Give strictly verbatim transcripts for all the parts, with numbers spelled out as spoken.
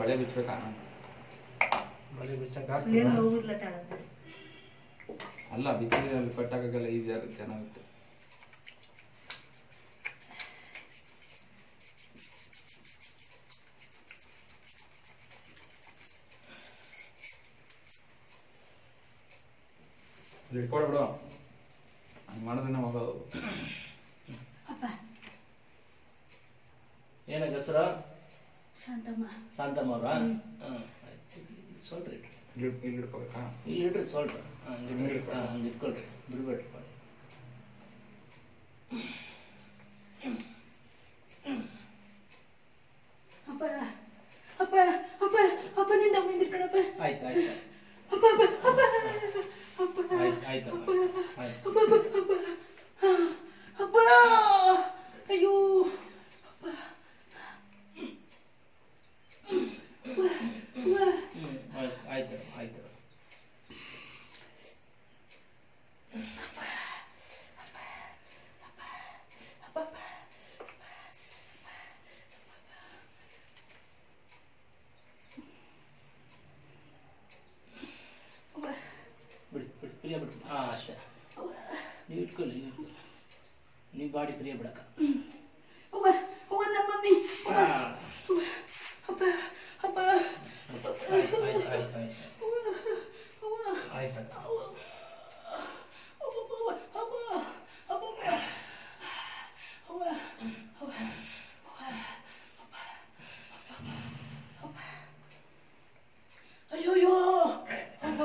ಬಳೆ ಬಿಚ್ಚಬೇಕಾ? ಬಳೆ ಬಿಚ್ಚಕ ಅಲ್ಲ, ಬಿಚ್ಚಿದ್ರೆ ಅಲ್ಲಿ ಕಟ್ಟಾಗಲ್ಲ, ಈಸಿ ಆಗುತ್ತೆ, ಚೆನ್ನಾಗುತ್ತೆ. ಇಟ್ಕೊಳ್ಬಿಡು, ಹಂಗೆ ಮಾಡಿದ್ರೆ ಹೋಗೋದು. ಏನಾಗ ಹೆಸರು? ಶಾಂತಮ್ಮ. ಶಾಂತಮ್ಮ ಅವ್ರ? ಸೊಲ್ರಿ ಇಲ್ಲಿ ಇಟ್ಕೋಬೇಕಾ? ಇಲ್ಲಿ ಇಡ್ರಿ, ಸೊಲ್ರಿ. ಹಂಗೆ ಹಂಗೆ ಇಟ್ಕೊಳ್ರಿ, ಬಿಡ್ಬೇಡ್ರಿ. ಅಪ್ಪ ಅಪ್ಪ ಅಪ್ಪ ಅಪ್ಪ ನಿಂದ ಮುಂದೆ ಕಣಪ್ಪ. ಆಯ್ತು ಆಯ್ತು ಅಪ್ಪ ಅಪ್ಪ ಅಪ್ಪ ಅಪ್ಪ ಆಯ್ತು ಅಪ್ಪ ಅಪ್ಪ ಅಪ್ಪ ಅಪ್ಪ ಅಯ್ಯೋ ಅಪ್ಪ ಆಯ್ತು ಆಯ್ತು. ಬಿಡಿ ಬಿಡಿ, ಪ್ರಿಯ ಬಿಡ್ರಿ. ಹಾಂ ಅಷ್ಟೇ, ನೀವು ಇಟ್ಕೊಳ್ಳಿ, ನೀವು ಇಟ್ಕೊಳ್ಳಿ, ನೀವು ಬಾಡಿ ಪ್ರಿಯ ಬಿಡಕ್ಕ. ಅವ್ವ ಅವ್ವ ನನ್ನ ಮಮ್ಮಿ. ಅಪ್ಪ ಅಪ್ಪ ಆಯ್ತು ಆಯ್ತು ಆಯ್ತು ಆಯ್ತು ಆಯ್ತು. ಅಯ್ಯೋಯ್ಯೋ ಅಪ್ಪ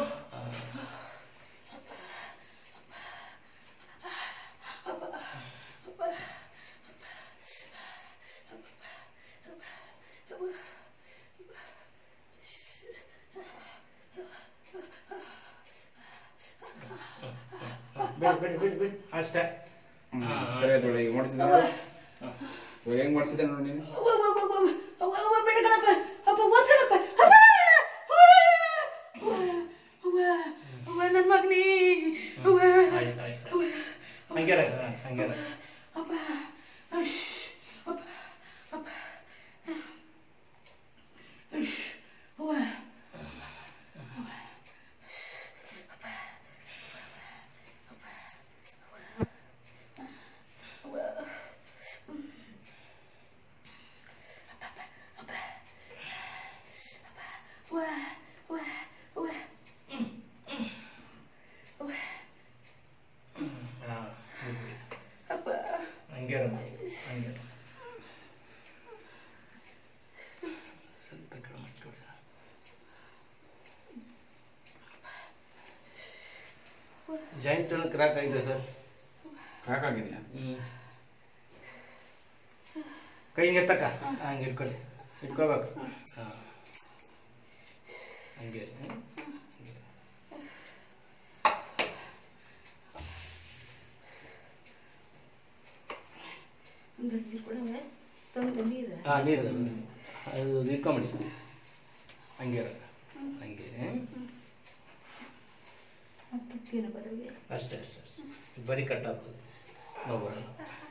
ಬಿಡಿ ಬಿಡಿ ಬಿಡಿ ಬಿಡಿ ಅಷ್ಟೇ. ಸರಿ ನೋಡಿ, ಈಗ ಮಾಡಿಸಿದ ನೋಡು, ಹೆಂಗ್ ಮಾಡಿಸಿದೆ ನೋಡಿ ನೀನು. ಬೇಡ ಕಣಪ್ಪ, ಅಪ್ಪ ಓದ್ಕಣಪ್ಪ. ಅವ್ವ ನನ್ನ ಮಗನೇ. ಆಯ್ತು ಆಯ್ತು, ಹಂಗೆ ಹಂಗೆ. ಅಪ್ಪ ಅಪ್ಪ ಅಪ್ಪ ಅವ್ವ ಹಂಗೆ ಹಂಗೆ ಸ್ವಲ್ಪ ಜಾಯಿಂಟ್ ಕ್ರಾಕ್ ಆಗಿದೆ ಸರ್. ಕ್ರಾಕ್ ಆಗಿದೆಯಾ? ಹ್ಞೂ, ಕೈ ಹಿಂಗೆ ತಕ್ಕ, ಹಂಗೆ ಇಟ್ಕೊಳ್ಳಿ, ಇಟ್ಕೋಬೇಕು. ಹಾಂ ಹಂಗೆ ಹಾಂ ನೀರು ಅದು ಇಟ್ಕೊಂಬಿಡಿ ಸರ್. ಹಂಗೆ ಹಂಗೆ ಅಷ್ಟೇ ಅಷ್ಟೇ ಅಷ್ಟೇ, ಬರೀ ಕಟ್ ಹಾಕೋದು, ನೋವು ಬರೋಲ್ಲ.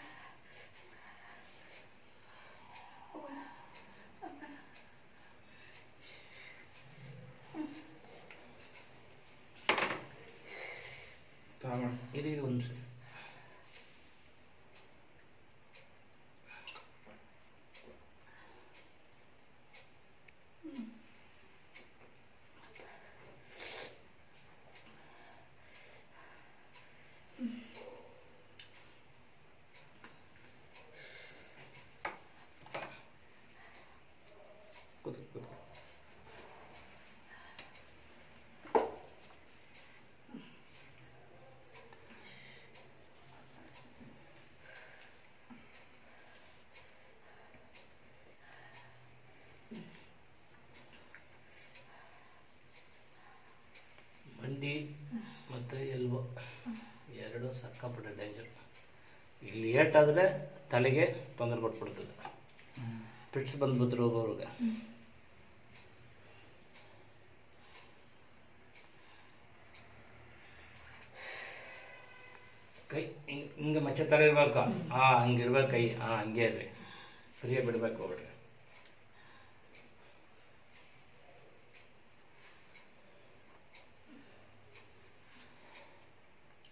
ಇರಿ ಒಂದು ಸರಿ. ಕೂತು ಕೂತು ಮಂಡಿ ಮತ್ತು ಎಲ್ಬೋ ಎರಡು ಸಕ್ಕಪಟ್ಟೆ ಡೇಂಜರ್. ಇಲ್ಲಿ ಏಟಾದರೆ ತಲೆಗೆ ತೊಂದರೆ ಕೊಟ್ಬಿಡ್ತದೆ. ಫಿಟ್ಸ್ ಬಂದ್ಬಿಟ್ರು ಹೋಗೋರಿಗೆ. ಕೈ ಹಿಂಗೆ ಹಿಂಗೆ ಮಚ್ಚೆ ಥರ ಇರ್ಬೇಕು. ಹಾಂ ಹಂಗಿರ್ಬೇಕು ಕೈ. ಹಾಂ ಹಂಗೆ ಇರ್ರಿ, ಫ್ರೀಯಾಗಿ ಬಿಡ್ಬೇಕು ಹೋಗ್ಬಿಡ್ರಿ.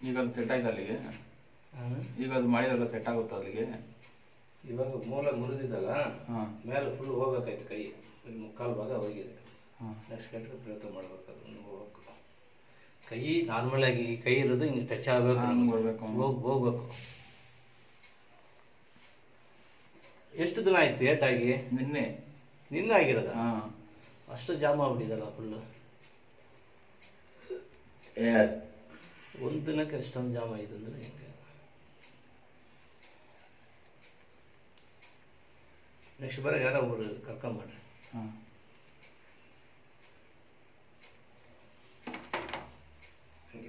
ಈಗ ಅದು ಸೆಟ್ ಆಯ್ತು ಅಲ್ಲಿಗೆ? ಈಗ ಅದು ಮಾಡಿದ್ರಲ್ಲ ಸೆಟ್ ಆಗುತ್ತಾ ಅಲ್ಲಿಗೆ? ಇವಾಗ ಮೂಲ ಮುರಿದಿದ್ದಲ್ಲ, ಮೇಲೆ ಫುಲ್ ಹೋಗ್ಬೇಕಾಯ್ತು ಕೈ, ಮುಕ್ಕಾಲು ಭಾಗ ಹೋಗಿದೆ. ನೆಕ್ಸ್ಟ್ ಗಂಟೆ ಪ್ರಯತ್ನ ಮಾಡ್ಬೇಕು, ಅದನ್ನು ಹೋಗ್ಬೇಕು. ಕೈ ನಾರ್ಮಲ್ ಆಗಿ ಕೈ ಇರೋದು ಹಿಂಗೆ ಟಚ್ ಆಗಬೇಕು, ಹೋಗಿ ಹೋಗ್ಬೇಕು. ಎಷ್ಟು ದಿನ ಆಯ್ತು ಏಟಾಗಿ? ನಿನ್ನೆ ನಿನ್ನೆ ಆಗಿರೋದ? ಅಷ್ಟು ಜಾಮ್ ಆಗ್ಬಿಟ್ಟಿದಲ್ಲ ಫುಲ್ಲು. ಒಂದು ದಿನಕ್ಕೆ ಎಷ್ಟೊಂದು ಜಾಮ್ ಆಯಿತು ಅಂದರೆ ಹೆಂಗೆ? ನೆಕ್ಸ್ಟ್ ಬರೋ ಯಾರೋ ಒಬ್ರು ಕರ್ಕೊಂಬರ್ರಿ. ಹಾಂ ಹಂಗೆ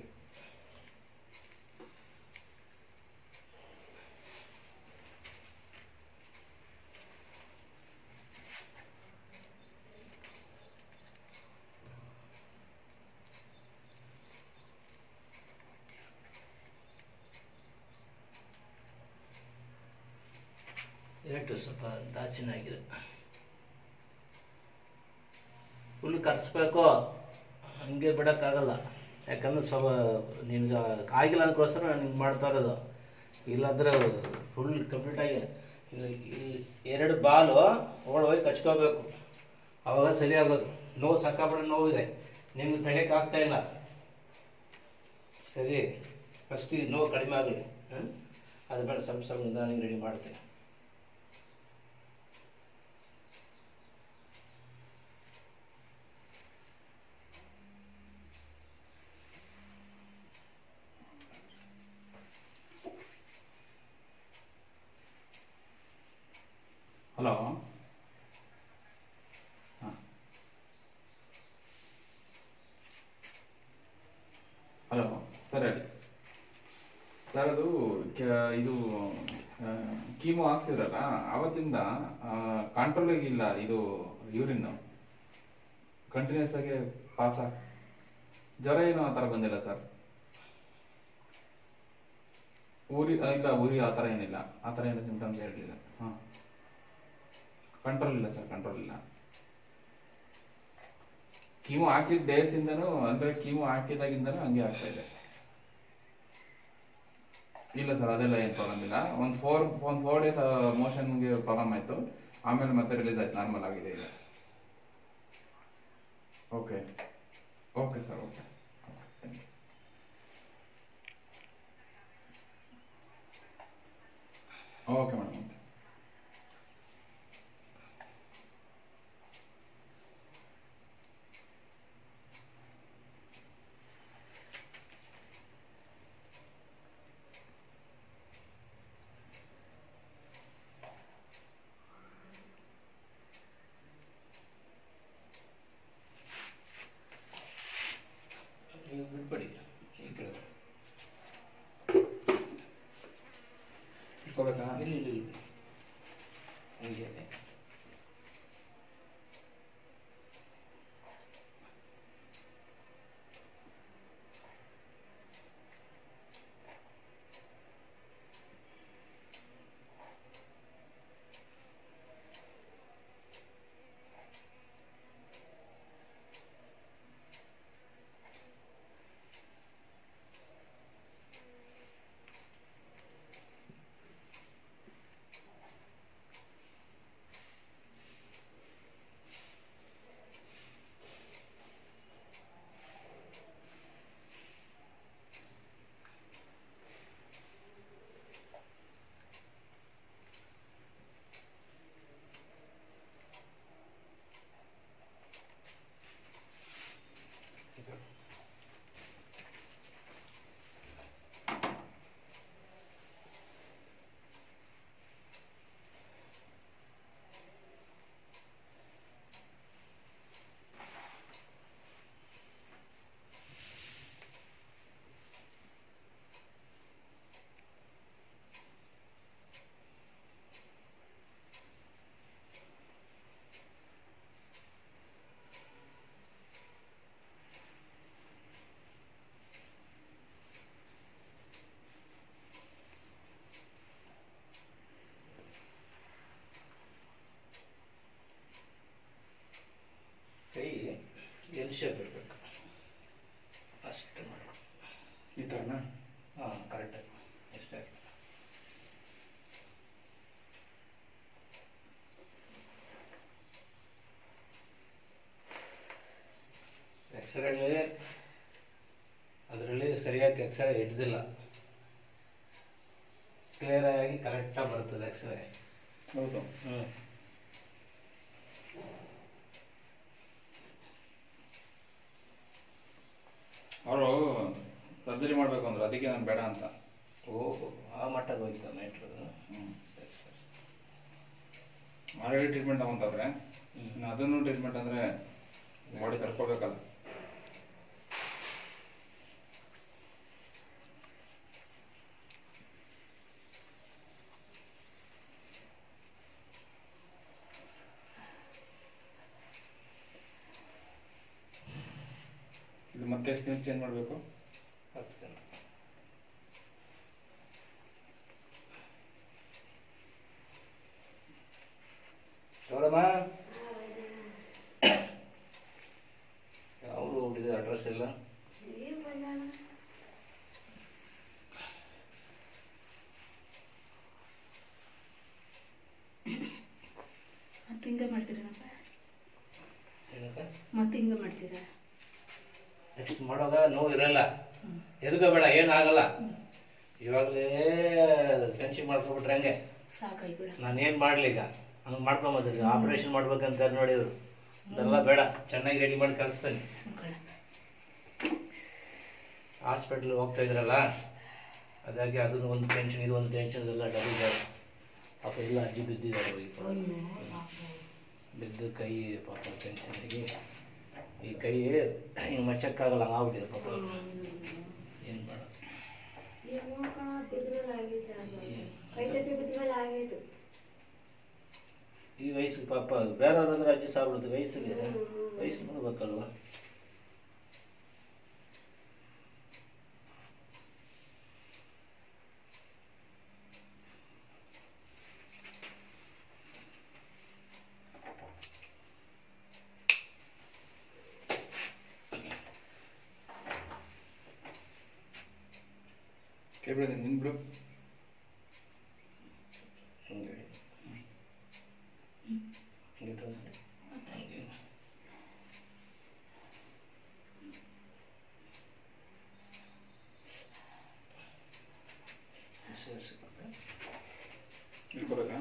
ಏಟು ಸ್ವಲ್ಪ ದಾಚಿನ ಆಗಿದೆ. ಫುಲ್ ಕರ್ಸ್ಬೇಕು, ಹಂಗೆ ಬಿಡೋಕ್ಕಾಗಲ್ಲ. ಯಾಕಂದ್ರೆ ಸ್ವಲ್ಪ ನಿನ್ಗೆ ಆಗಿಲ್ಲ ಅದಕ್ಕೋಸ್ಕರ ನಾನು ಹಿಂಗೆ ಮಾಡ್ತಾ ಇರೋದು. ಇಲ್ಲಾಂದ್ರೆ ಫುಲ್ ಕಂಪ್ಲೀಟಾಗಿ ಇಲ್ಲಿ ಎರಡು ಬಾಲು ಒಳ ಹೋಗಿ ಕಚ್ಕೋಬೇಕು, ಆವಾಗ ಸರಿ ಆಗೋದು. ನೋವು ಸಕ್ಕಾಪಡ ನೋವಿದೆ, ನಿಮ್ಗೆ ತಡೆಯೋಕೆ ಆಗ್ತಾ ಇಲ್ಲ. ಸರಿ, ಫಸ್ಟ್ ನೋವು ಕಡಿಮೆ ಆಗಲಿ, ಹಾಂ ಅದ್ರ ಮೇಲೆ ಸ್ವಲ್ಪ ಸ್ವಲ್ಪ ನಿಧಾನಿಗೆ ರೆಡಿ ಮಾಡ್ತೇನೆ. ಹಲೋ, ಹಾಂ ಹಲೋ ಸರ್ ಹೇಳಿ ಸರ್. ಅದು ಇದು ಕೀಮೋ ಹಾಕ್ಸಿದ್ರಲ್ಲ, ಆವತ್ತಿಂದ ಕಂಟ್ರೋಲ್ ಆಗಿಲ್ಲ ಇದು ಯೂರಿನ್, ಕಂಟಿನ್ಯೂಸ್ ಆಗಿ ಪಾಸ್ ಆಗ. ಜ್ವರ ಏನೋ ಆ ಥರ ಬಂದಿಲ್ಲ ಸರ್? ಊರಿ ಇಲ್ಲ, ಊರಿ ಆ ಥರ ಏನಿಲ್ಲ, ಆ ಥರ ಏನು ಸಿಂಪ್ಟಮ್ಸ್ ಹೇಳಲಿಲ್ಲ. ಹಾಂ, ಕಂಟ್ರೋಲ್ ಇಲ್ಲ ಸರ್, ಕಂಟ್ರೋಲ್ ಇಲ್ಲ. ಕೀಮೋ ಹಾಕಿದ ಡೇಸಿಂದನೂ, ಅಂದರೆ ಕೀಮೋ ಹಾಕಿದಾಗಿಂದನೂ ಹಂಗೆ ಆಗ್ತಾ ಇದೆ. ಇಲ್ಲ ಸರ್, ಅದೆಲ್ಲ ಏನು ಪ್ರಾಬ್ಲಮ್ ಇಲ್ಲ. ಒಂದು ಫೋರ್ ಒಂದು ಫೋರ್ ಡೇಸ್ ಮೋಷನ್ಗೆ ಪ್ರಾಬ್ಲಮ್ ಆಯಿತು, ಆಮೇಲೆ ಮತ್ತೆ ರಿಲೀಸ್ ಆಯ್ತು, ನಾರ್ಮಲ್ ಆಗಿದೆ ಈಗ. Okay okay sir, okay okay madam, okay. ನೀವು ಬಿಟ್ಬಿಡಿ, ಈ ಕಡೆ ಇಟ್ಕೋಬೇಕಾ? ಇಲ್ಲಿ ಇಲ್ಲಿ ಹಂಗೆ ಕೈ ಎಲ್ ಶೇಪ್ ಇರಬೇಕು, ಅಷ್ಟು ಮಾಡಿ. ಈ ಥರನಾ? ಎಕ್ಸ್ರೇಲಿ ಅದರಲ್ಲಿ ಸರಿಯಾಗಿ ಎಕ್ಸ್ರೇ ಹಿಡ್ದಿಲ್ಲ, ಕ್ಲಿಯರ್ ಆಗಿ ಕರೆಕ್ಟಾಗಿ ಬರ್ತದೆ ಎಕ್ಸ್ರೇ. ಹೌದು. ಹ್ಞೂ ಅವರು ಸರ್ಜರಿ ಮಾಡಬೇಕು ಅಂದ್ರೆ ಅದಕ್ಕೆ ನಾನು ಬೇಡ ಅಂತ. ಓಹೋ, ಆ ಮಟ್ಟಕ್ಕೆ ಹೋಯ್ತು ಮ್ಯಾಟ್ರು. ಹ್ಞೂ ಸರಿ ಸರಿ. ಆಲ್ರೆಡಿ ಟ್ರೀಟ್ಮೆಂಟ್ ತಗೊಂತವ್ರೆ, ಹ್ಞೂ ಇನ್ನು ಅದನ್ನು ಟ್ರೀಟ್ಮೆಂಟ್ ಅಂದರೆ ಬಾಡಿ ತಡ್ಕೋಬೇಕಲ್ಲ. ಇದು ಮತ್ತೆ ಎಷ್ಟು ದಿನ ಚೇಂಜ್ ಮಾಡಬೇಕು? ಹತ್ತು ಜನ. ನೋಡಮ್ಮ, ಅವರು ಹೋಗ್ಬಿಟ್ಟಿದೆ ಅಡ್ರೆಸ್ ಎಲ್ಲ. ಮತ್ತೆ ಹಿಂಗೆ ಮಾಡ್ತೀರಪ್ಪ? ಏನಕ್ಕ ಮತ್ತೆ ಹಿಂಗೆ ಮಾಡ್ತೀರಾ? ನೆಕ್ಸ್ಟ್ ಮಾಡೋವಾಗ ನೋವು ಇರಲ್ಲ, ಎದುಗಬೇಡ, ಏನಾಗಲ್ಲ. ಇವಾಗಲೇ ಟೆನ್ಷನ್ ಮಾಡ್ಕೊಬಿಟ್ರೆ ಹಂಗೆ ಸಾಕಾಯ್ಬಿಡ. ನಾನು ಏನು ಮಾಡಲಿ ಈಗ, ಹಂಗೆ ಮಾಡ್ಕೊಂಬಂದಿದ್ದೆ. ಆಪ್ರೇಷನ್ ಮಾಡ್ಬೇಕಂತ ನೋಡಿ ಇವರು. ಅದೆಲ್ಲ ಬೇಡ, ಚೆನ್ನಾಗಿ ರೆಡಿ ಮಾಡಿ ಕಳಿಸ್ತಾನೆ. ಹಾಸ್ಪಿಟ್ಲ್ ಹೋಗ್ತಾ ಇದ್ರಲ್ಲ, ಅದಾಗಿ ಅದನ್ನು ಒಂದು ಟೆನ್ಷನ್, ಇದು ಒಂದು ಟೆನ್ಷನ್, ಇದೆಲ್ಲ ಡಬಲ್ ಜಾಗ. ಪಾಪ ಎಲ್ಲ ಅಜ್ಜಿ ಬಿದ್ದಿದ್ದಾರೆ ಹೋಗಿ, ಬಿದ್ದು ಕೈ ಪಾಪ ಟೆನ್ಷನ್ಗೆ ಈ ಕೈ ಹಿಂಗೆ ಮಚ್ಚಕ್ಕಾಗಲ್ಲ, ಹಂಗೆ ಆಗ್ಬಿಟ್ಟಿದೆ ಪಾಪ. ಏನು ಮಾಡ, ಈ ವಯಸ್ಸಿಗೆ ಪಾಪ ಬೇರೆ ಅಂದ್ರೆ ಅಜ್ಜಿ ಸಾಗ್ಬಿಡುತ್ತೆ. ವಯಸ್ಸಿಗೆ ವಯಸ್ಸು ನೋಡ್ಬೇಕಲ್ವ. ಕೈ ಬಿಡೋದು ನಿನ್ ಬಿಡು. ಹಿಂಗೆ ಹಿಂಗೆ ಹಂಗೆ ಸೇರಿಸ್ಕೊಂಡೆ ಇಟ್ಕೋಬೇಕಾ?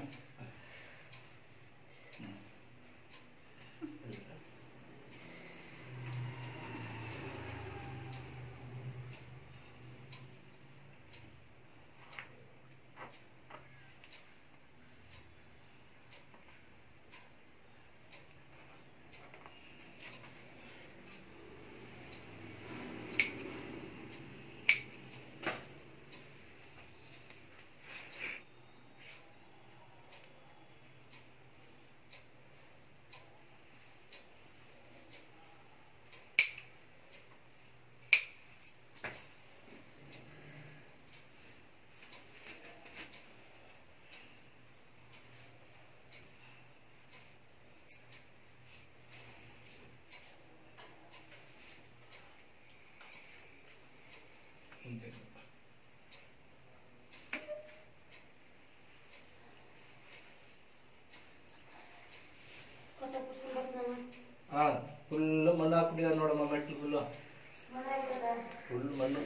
ಹಾಂ, ಫುಲ್ಲು ಮಣ್ಣು ಹಾಕ್ಬಿಟ್ಟಿದ್ದಾರೆ ನೋಡಮ್ಮ, ಮೆಟ್ಲು ಫುಲ್ಲು ಫುಲ್ ಮಣ್ಣು.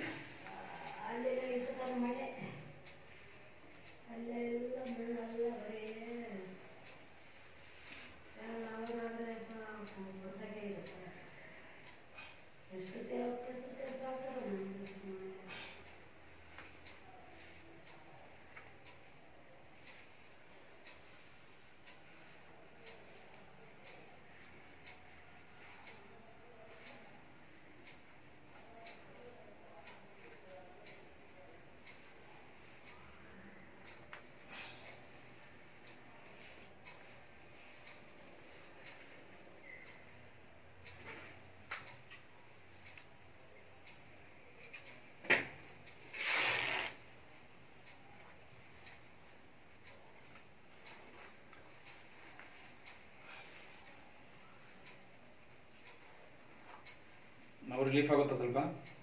ನಾವು ರಿಲೀಫ್ ಆಗುತ್ತಾ ಸ್ವಲ್ಪ?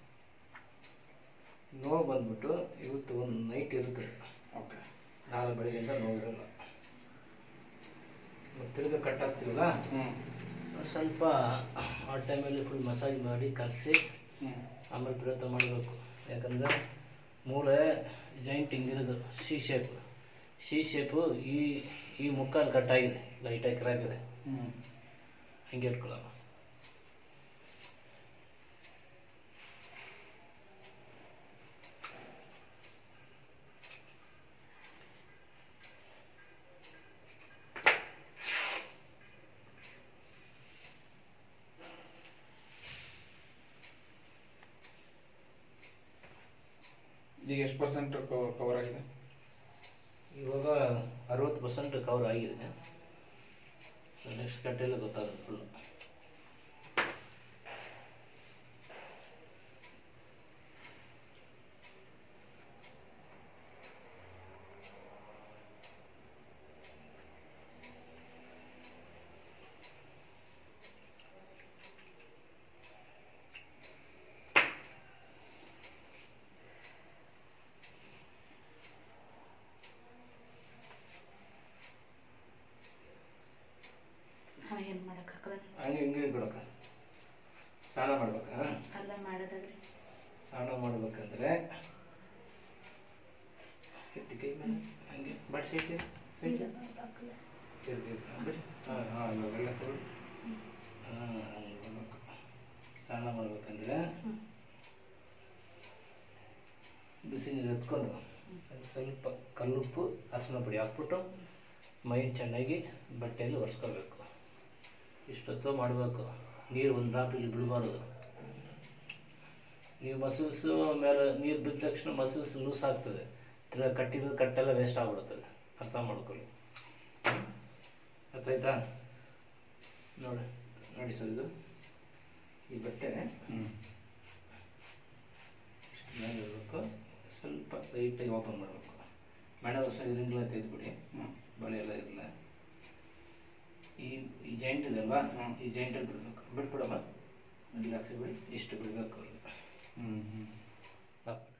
ನೋವು ಬಂದ್ಬಿಟ್ಟು ಇವತ್ತು ಒಂದು ನೈಟ್ ಇರುತ್ತೆ. ಓಕೆ. ನಾಳೆ ಬೆಳಗ್ಗೆಯಿಂದ ನೋವು ಇರಲ್ಲ. ಮತ್ತು ತಿರ್ಗಿ ಕಟ್ ಆಗ್ತೀವಲ್ಲ, ಹ್ಞೂ ಸ್ವಲ್ಪ ಆ ಟೈಮಲ್ಲಿ ಫುಲ್ ಮಸಾಜ್ ಮಾಡಿ ಕಲಸಿ ಆಮೇಲೆ ಪ್ರಯತ್ನ ಮಾಡಬೇಕು. ಯಾಕಂದರೆ ಮೂಳೆ ಜಾಯಿಂಟ್ ಹಿಂಗಿರೋದು ಸಿ ಶೇಪ್, ಸಿ ಶೇಪು ಈ ಈ ಮುಕ್ಕಾಲು ಕಟ್ಟಾಗಿದೆ, ಲೈಟಾಗಿ ಕ್ರಾಗಿದೆ, ಹಂಗೆ ಇಟ್ಕೊಳ್ಳೋ. ಈಗ ಎಷ್ಟು ಪರ್ಸೆಂಟ್ ಕವರ್ ಆಗಿದೆ? ಇವಾಗ ಅರವತ್ತು ಪರ್ಸೆಂಟ್ ಕವರ್ ಆಗಿದೆ. ನೆಕ್ಸ್ಟ್ ಕಟ್ಟೆಲ್ಲ ಗೊತ್ತಾಗುತ್ತೆ ಫುಲ್ಲು. ಏನು ಮಾಡೋಕ್ಕಾಗಲ್ಲ. ಹಂಗೆ ಹಿಂಗೆ ಬಿಡಕ್ಕ. ಸ್ನಾನ ಮಾಡ್ಬೇಕಾ? ಅಲ್ಲ ಮಾಡೋದಾದ್ರೆ ಸ್ನಾನ ಮಾಡ್ಬೇಕಂದ್ರೆ ಎತ್ತಿ ಕೈ ಮೇಲೆ ಹಂಗೆ ಬಡ್ ಸೈಡ್ ಸೈಡ್ ಹಾಂ ಹಾಂ ಇವಾಗೆಲ್ಲ ಫುಲ್ ಹಾಂ ಹಂಗೆ ಬರ್ಬೇಕು. ಸ್ನಾನ ಮಾಡ್ಬೇಕಂದ್ರೆ ಬಿಸಿ ನೀರು ಎತ್ಕೊಂಡು ಸ್ವಲ್ಪ ಕಲ್ಲುಪ್ಪು ಅರಿಶಿನ ಪುಡಿ ಹಾಕ್ಬಿಟ್ಟು ಮೈ ಚೆನ್ನಾಗಿ ಬಟ್ಟೆಯಲ್ಲಿ ಒರೆಸ್ಕೋಬೇಕು. ಇಷ್ಟೊತ್ತು ಮಾಡಬೇಕು. ನೀರು ಒಂದು ಡ್ರಾಪ್ ಇಲ್ಲಿ ಬಿಡಬಾರ್ದು. ನೀವು ಮಸಲ್ಸು ಮೇಲೆ ನೀರು ಬಿದ್ದ ತಕ್ಷಣ ಮಸಲ್ಸ್ ಲೂಸ್ ಆಗ್ತದೆ, ತಿರ್ಗಾ ಕಟ್ಟಿದ ಕಟ್ಟೆಲ್ಲ ವೇಸ್ಟ್ ಆಗ್ಬಿಡ್ತದೆ. ಅರ್ಥ ಮಾಡ್ಕೊಳ್ಳಿ. ಅರ್ಥ ಆಯ್ತಾ? ನೋಡಿ ನೋಡಿ ಸರ್, ಇದು ಈ ಬಟ್ಟೆ ಇಷ್ಟು ಮೇಲೆ ಇರಬೇಕು. ಸ್ವಲ್ಪ ಲೈಟಾಗಿ ಓಪನ್ ಮಾಡಬೇಕು. ಮಳೆ ವರ್ಷ ಇದರಿಂದಲೇ ತೆಗೆದುಬಿಡಿ, ಬಳೆ ಎಲ್ಲ ಇರಲ್ಲ. ಈ ಈ ಜಾಯಿಂಟ್ ಇದೆ ಅಲ್ವಾ, ಈ ಜಾಯಿಂಟಲ್ಲಿ ಬಿಡಬೇಕು. ಬಿಟ್ಬಿಡಮ್ಮ, ರಿಲ್ಯಾಕ್ಸ್ ಬಿಡಿ. ಇಷ್ಟು ಬಿಡಬೇಕು. ಹ್ಞೂ ಹ್ಞೂ